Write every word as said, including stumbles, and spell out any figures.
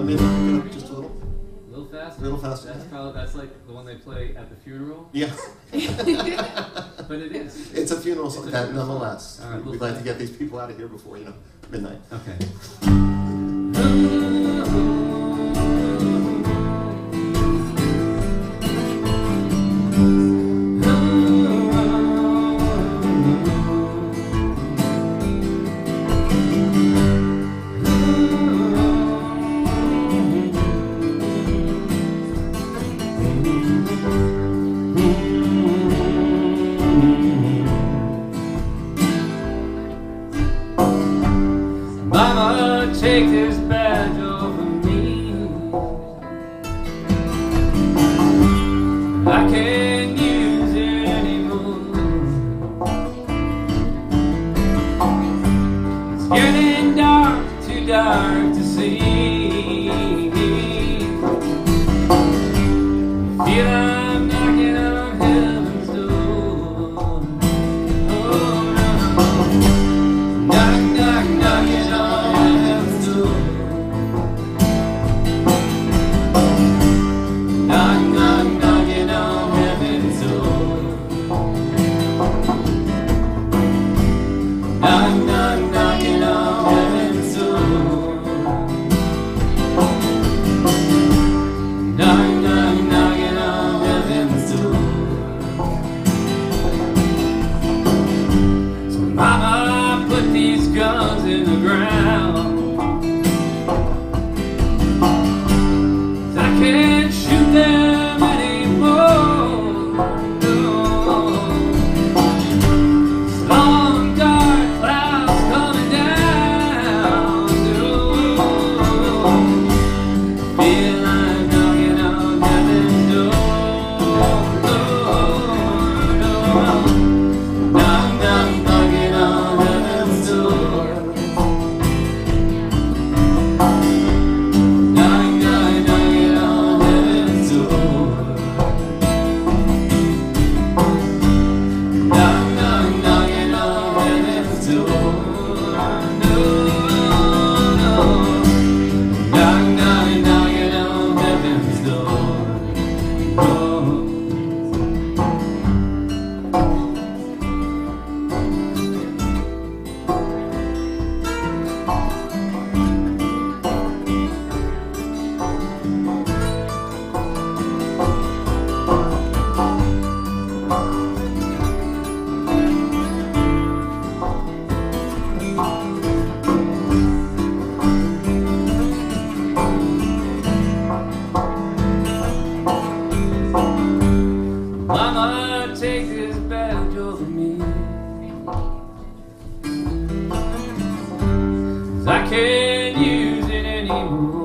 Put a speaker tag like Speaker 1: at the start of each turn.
Speaker 1: maybe pick it up just a little?
Speaker 2: A little faster?
Speaker 1: A little faster.
Speaker 2: That's probably, that's like the one they play at the funeral?
Speaker 1: Yeah.
Speaker 2: But it is.
Speaker 1: It's a funeral
Speaker 2: It's
Speaker 1: song,
Speaker 2: a
Speaker 1: that
Speaker 2: funeral
Speaker 1: nonetheless.
Speaker 2: song. All right,
Speaker 1: We'd
Speaker 2: we'll
Speaker 1: like to get these people out of here before, you know, midnight.
Speaker 2: Okay. Mama, take this badge off of me. I can't use it anymore. It's getting dark, too dark to see. Feel I'm knocking on heaven's door. Oh, no. Knock, knock, knocking on heaven's door. Knock, knock, knocking on heaven's door. Knock, knock, knocking on heaven's door. Knock, knock, knocking on heaven's door. So mama, put these guns in the ground. I can't shoot them anymore. No. Long dark clouds coming down. No. Feel like knocking on heaven's door. No, no. Knock, knock, knocking on heaven's door. Knock, knock, knocking on heaven's door. Knock, knock, knocking on heaven's door. No, no. Knock, knock, knocking on heaven's door. Oh. Mama, take this badge over me. 'Cause I can't use it anymore.